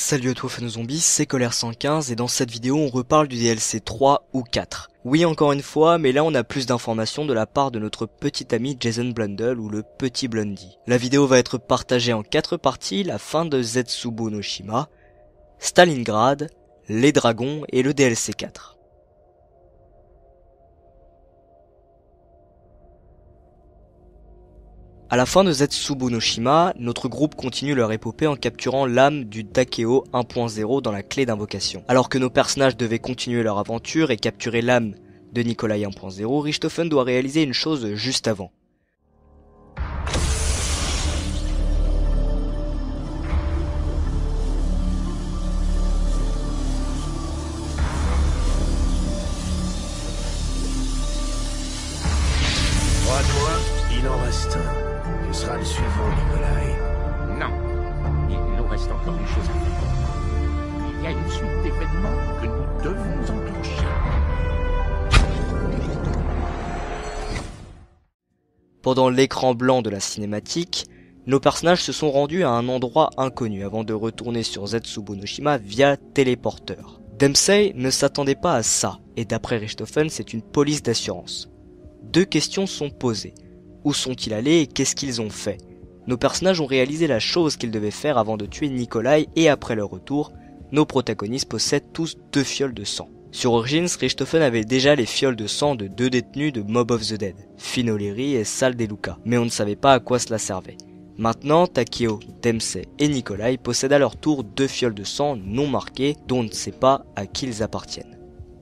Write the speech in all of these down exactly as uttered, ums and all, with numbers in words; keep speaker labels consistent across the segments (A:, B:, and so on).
A: Salut à toi fans zombies, c'est Colère cent quinze et dans cette vidéo on reparle du D L C trois ou quatre. Oui encore une fois, mais là on a plus d'informations de la part de notre petit ami Jason Blundell ou le petit Blundy. La vidéo va être partagée en quatre parties, la fin de Zetsubo no Shima, Stalingrad, les dragons et le D L C quatre. À la fin de Zetsubo no Shima, notre groupe continue leur épopée en capturant l'âme du Takeo un point zéro dans la clé d'invocation. Alors que nos personnages devaient continuer leur aventure et capturer l'âme de Nikolai un point zéro, Richthofen doit réaliser une chose juste avant.
B: Trois de moi, il en reste un. Ce sera le suivant, Nikolai.
C: Non, il nous reste encore une chose à faire. Il y a une suite d'événements que nous devons enclencher.
A: Pendant l'écran blanc de la cinématique, nos personnages se sont rendus à un endroit inconnu avant de retourner sur Zetsubo no Shima via téléporteur. Dempsey ne s'attendait pas à ça, et d'après Richthofen, c'est une police d'assurance. Deux questions sont posées. Où sont-ils allés et qu'est-ce qu'ils ont fait? Nos personnages ont réalisé la chose qu'ils devaient faire avant de tuer Nikolai et après leur retour, nos protagonistes possèdent tous deux fioles de sang. Sur Origins, Richthofen avait déjà les fioles de sang de deux détenus de Mob of the Dead, Finn O'Leary et Sal De Luca, mais on ne savait pas à quoi cela servait. Maintenant, Takeo, Dempsey et Nikolai possèdent à leur tour deux fioles de sang non marquées dont on ne sait pas à qui ils appartiennent.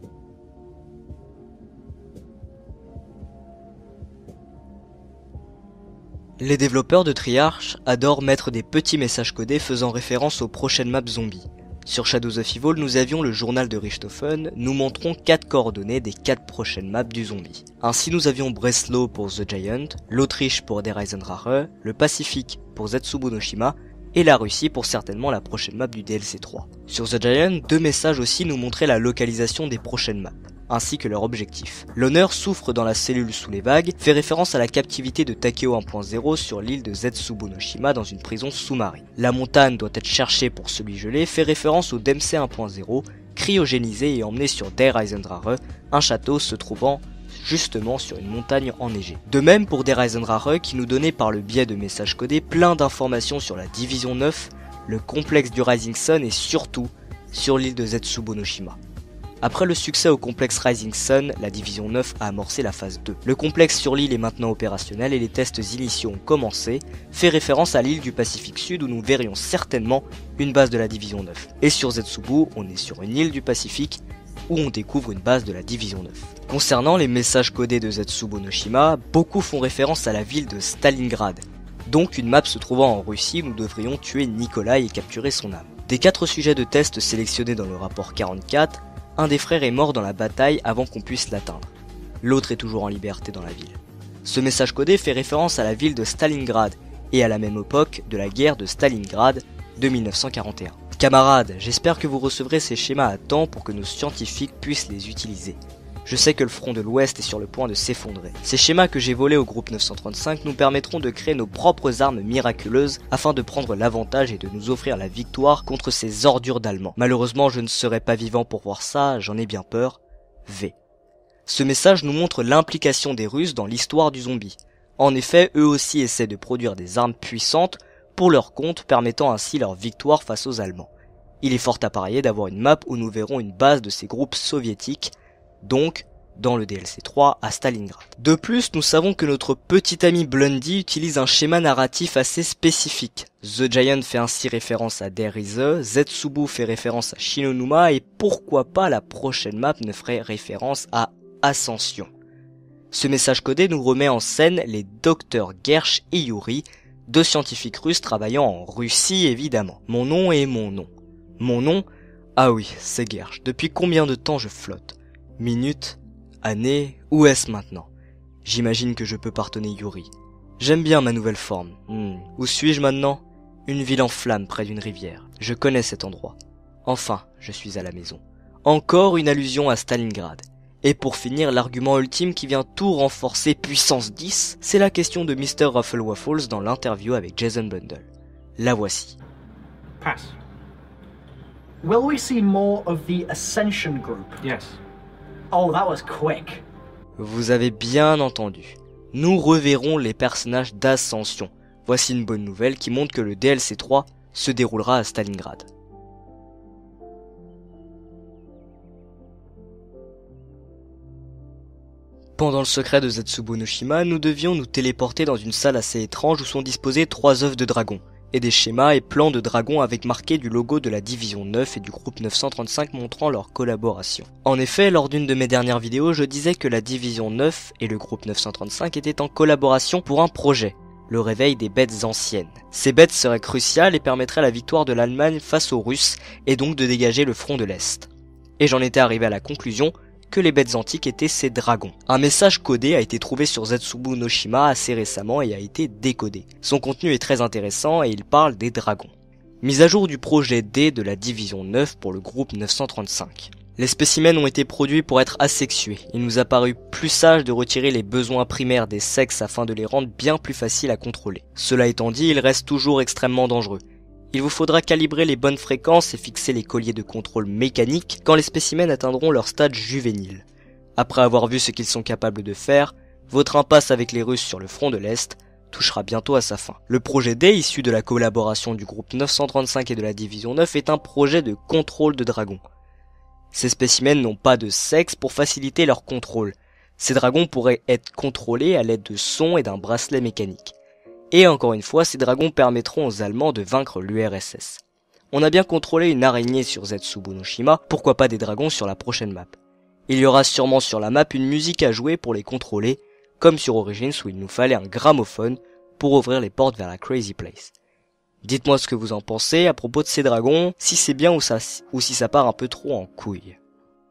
A: Les développeurs de Triarch adorent mettre des petits messages codés faisant référence aux prochaines maps zombies. Sur Shadows of Evil, nous avions le journal de Richthofen, nous montrons quatre coordonnées des quatre prochaines maps du zombie. Ainsi nous avions Breslau pour The Giant, l'Autriche pour Der Eisendrache, le Pacifique pour Zetsubo no Shima, et la Russie pour certainement la prochaine map du D L C trois. Sur The Giant, deux messages aussi nous montraient la localisation des prochaines maps, ainsi que leur objectif. L'honneur souffre dans la cellule sous les vagues fait référence à la captivité de Takeo un point zéro sur l'île de Zetsubo no Shima dans une prison sous-marine. La montagne doit être cherchée pour celui gelé fait référence au Dempsey un point zéro, cryogénisé et emmené sur Der Eisendrache, un château se trouvant justement sur une montagne enneigée. De même pour Der Eisendrache qui nous donnait par le biais de messages codés plein d'informations sur la division neuf, le complexe du Rising Sun et surtout sur l'île de Zetsubo no Shima. Après le succès au complexe Rising Sun, la division neuf a amorcé la phase deux. Le complexe sur l'île est maintenant opérationnel et les tests initiaux ont commencé, fait référence à l'île du Pacifique Sud où nous verrions certainement une base de la division neuf. Et sur Zetsubo, on est sur une île du Pacifique où on découvre une base de la division neuf. Concernant les messages codés de Zetsubo no Shima, beaucoup font référence à la ville de Stalingrad, donc une map se trouvant en Russie où nous devrions tuer Nikolai et capturer son âme. Des quatre sujets de test sélectionnés dans le rapport quarante-quatre, un des frères est mort dans la bataille avant qu'on puisse l'atteindre. L'autre est toujours en liberté dans la ville. Ce message codé fait référence à la ville de Stalingrad et à la même époque de la guerre de Stalingrad de mille neuf cent quarante et un. Camarades, j'espère que vous recevrez ces schémas à temps pour que nos scientifiques puissent les utiliser. Je sais que le front de l'Ouest est sur le point de s'effondrer. Ces schémas que j'ai volés au groupe neuf cent trente-cinq nous permettront de créer nos propres armes miraculeuses afin de prendre l'avantage et de nous offrir la victoire contre ces ordures d'Allemands. Malheureusement, je ne serai pas vivant pour voir ça, j'en ai bien peur. V. Ce message nous montre l'implication des Russes dans l'histoire du zombie. En effet, eux aussi essaient de produire des armes puissantes pour leur compte, permettant ainsi leur victoire face aux Allemands. Il est fort à parier d'avoir une map où nous verrons une base de ces groupes soviétiques, donc dans le D L C trois à Stalingrad. De plus, nous savons que notre petit ami Blundy utilise un schéma narratif assez spécifique. The Giant fait ainsi référence à Der Riese, Zetsubo fait référence à Shinonuma et pourquoi pas la prochaine map ne ferait référence à Ascension. Ce message codé nous remet en scène les docteurs Gersh et Yuri, deux scientifiques russes travaillant en Russie évidemment. Mon nom est mon nom. Mon nom? Ah oui, c'est Gersh. Depuis combien de temps je flotte? Minutes? Années? Où est-ce maintenant? J'imagine que je peux pardonner Yuri. J'aime bien ma nouvelle forme. Hmm. Où suis-je maintenant? Une ville en flammes près d'une rivière. Je connais cet endroit. Enfin, je suis à la maison. Encore une allusion à Stalingrad. Et pour finir, l'argument ultime qui vient tout renforcer puissance dix, c'est la question de mister Rufflewaffles dans l'interview avec Jason Blundell. La voici.
C: Passe.
D: Will we see more of the Ascension group?
E: Yes.
D: Oh, that was quick.
A: Vous avez bien entendu. Nous reverrons les personnages d'Ascension. Voici une bonne nouvelle qui montre que le D L C trois se déroulera à Stalingrad. Pendant le secret de Zetsubo no Shima, nous devions nous téléporter dans une salle assez étrange où sont disposées trois œufs de dragon, et des schémas et plans de dragons avec marqué du logo de la Division neuf et du groupe neuf cent trente-cinq montrant leur collaboration. En effet, lors d'une de mes dernières vidéos, je disais que la Division neuf et le groupe neuf cent trente-cinq étaient en collaboration pour un projet, le réveil des bêtes anciennes. Ces bêtes seraient cruciales et permettraient la victoire de l'Allemagne face aux Russes et donc de dégager le front de l'Est. Et j'en étais arrivé à la conclusion que les bêtes antiques étaient ces dragons. Un message codé a été trouvé sur Zetsubo no Shima assez récemment et a été décodé. Son contenu est très intéressant et il parle des dragons. Mise à jour du projet D de la Division neuf pour le groupe neuf cent trente-cinq. Les spécimens ont été produits pour être asexués. Il nous a paru plus sage de retirer les besoins primaires des sexes afin de les rendre bien plus faciles à contrôler. Cela étant dit, ils restent toujours extrêmement dangereux. Il vous faudra calibrer les bonnes fréquences et fixer les colliers de contrôle mécanique quand les spécimens atteindront leur stade juvénile. Après avoir vu ce qu'ils sont capables de faire, votre impasse avec les Russes sur le front de l'Est touchera bientôt à sa fin. Le projet D, issu de la collaboration du groupe neuf cent trente-cinq et de la Division neuf, est un projet de contrôle de dragons. Ces spécimens n'ont pas de sexe pour faciliter leur contrôle. Ces dragons pourraient être contrôlés à l'aide de sons et d'un bracelet mécanique. Et encore une fois, ces dragons permettront aux Allemands de vaincre l'U R S S. On a bien contrôlé une araignée sur Zetsubo no Shima, pourquoi pas des dragons sur la prochaine map. Il y aura sûrement sur la map une musique à jouer pour les contrôler, comme sur Origins où il nous fallait un gramophone pour ouvrir les portes vers la Crazy Place. Dites-moi ce que vous en pensez à propos de ces dragons, si c'est bien ou, ça, ou si ça part un peu trop en couille.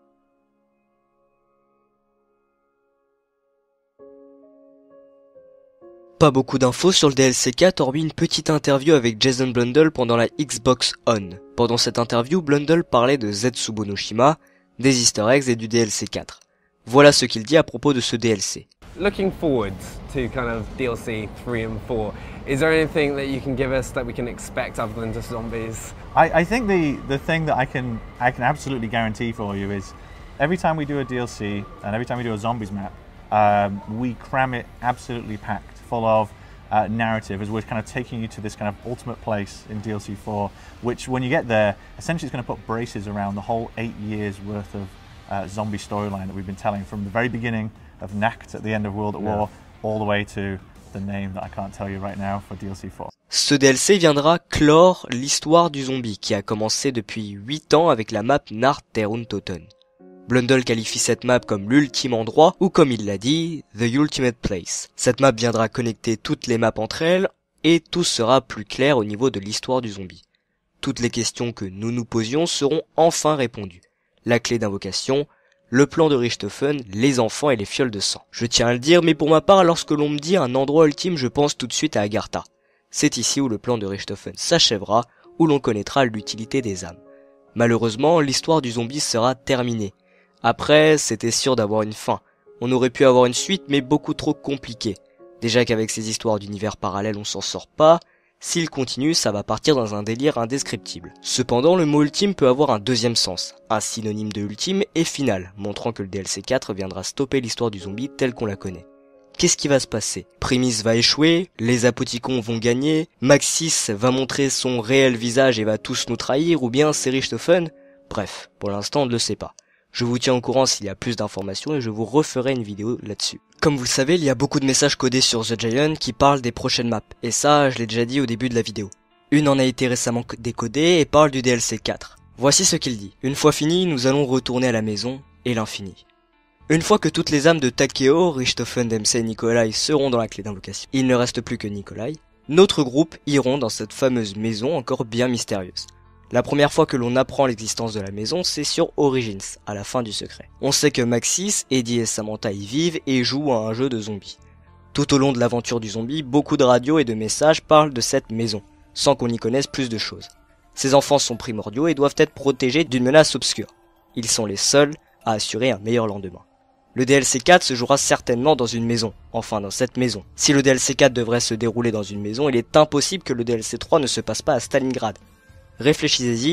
A: Pas beaucoup d'infos sur le D L C quatre hormis une petite interview avec Jason Blundell pendant la Xbox On. Pendant cette interview, Blundell parlait de Zetsubo no Shima, des Easter eggs et du D L C quatre. Voilà ce qu'il dit à propos de ce D L C.
F: Looking forward to kind of D L C three and four, is there anything that you can give us that we can expect other than just zombies?
E: I, I think the, the thing that I can I can absolutely guarantee for you is every time we do a D L C and every time we do a zombies map, um, we cram it absolutely packed full of uh, narrative as we're kind of taking you to this kind of ultimate place in D L C four, which when you get there, essentially it's going to put braces around the whole eight years worth of uh, zombie storyline that we've been telling from the very beginning of Nacht at the end of World at War, all the way to the name that I can't tell you right now for D L C four.
A: Ce D L C viendra clore l'histoire du zombie qui a commencé depuis huit ans avec la map Nacht der Untoten. Blundell qualifie cette map comme l'ultime endroit ou comme il l'a dit, The Ultimate Place. Cette map viendra connecter toutes les maps entre elles et tout sera plus clair au niveau de l'histoire du zombie. Toutes les questions que nous nous posions seront enfin répondues. La clé d'invocation, le plan de Richthofen, les enfants et les fioles de sang. Je tiens à le dire, mais pour ma part, lorsque l'on me dit un endroit ultime, je pense tout de suite à Agartha. C'est ici où le plan de Richthofen s'achèvera, où l'on connaîtra l'utilité des âmes. Malheureusement, l'histoire du zombie sera terminée. Après, c'était sûr d'avoir une fin. On aurait pu avoir une suite, mais beaucoup trop compliquée. Déjà qu'avec ces histoires d'univers parallèles, on s'en sort pas. S'il continue, ça va partir dans un délire indescriptible. Cependant, le mot ultime peut avoir un deuxième sens, un synonyme de ultime et final, montrant que le D L C quatre viendra stopper l'histoire du zombie telle qu'on la connaît. Qu'est-ce qui va se passer? Primis va échouer, les Apoticons vont gagner, Maxis va montrer son réel visage et va tous nous trahir, ou bien c'est Richthofen? Bref, pour l'instant on ne le sait pas. Je vous tiens au courant s'il y a plus d'informations et je vous referai une vidéo là-dessus. Comme vous le savez, il y a beaucoup de messages codés sur The Giant qui parlent des prochaines maps, et ça, je l'ai déjà dit au début de la vidéo. Une en a été récemment décodée et parle du D L C quatre. Voici ce qu'il dit. Une fois fini, nous allons retourner à la maison et l'infini. Une fois que toutes les âmes de Takeo, Richthofen, Dempsey et Nikolai seront dans la clé d'invocation, il ne reste plus que Nikolai, notre groupe iront dans cette fameuse maison encore bien mystérieuse. La première fois que l'on apprend l'existence de la maison, c'est sur Origins, à la fin du secret. On sait que Maxis, Eddie et Samantha y vivent et jouent à un jeu de zombies. Tout au long de l'aventure du zombie, beaucoup de radios et de messages parlent de cette maison, sans qu'on y connaisse plus de choses. Ces enfants sont primordiaux et doivent être protégés d'une menace obscure. Ils sont les seuls à assurer un meilleur lendemain. Le D L C quatre se jouera certainement dans une maison, enfin dans cette maison. Si le D L C quatre devrait se dérouler dans une maison, il est impossible que le D L C trois ne se passe pas à Stalingrad. Réfléchissez-y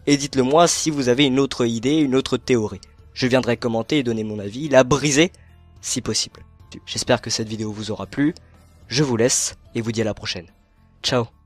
A: et dites-le moi si vous avez une autre idée, une autre théorie. Je viendrai commenter et donner mon avis, la briser si possible. J'espère que cette vidéo vous aura plu, je vous laisse et vous dis à la prochaine. Ciao.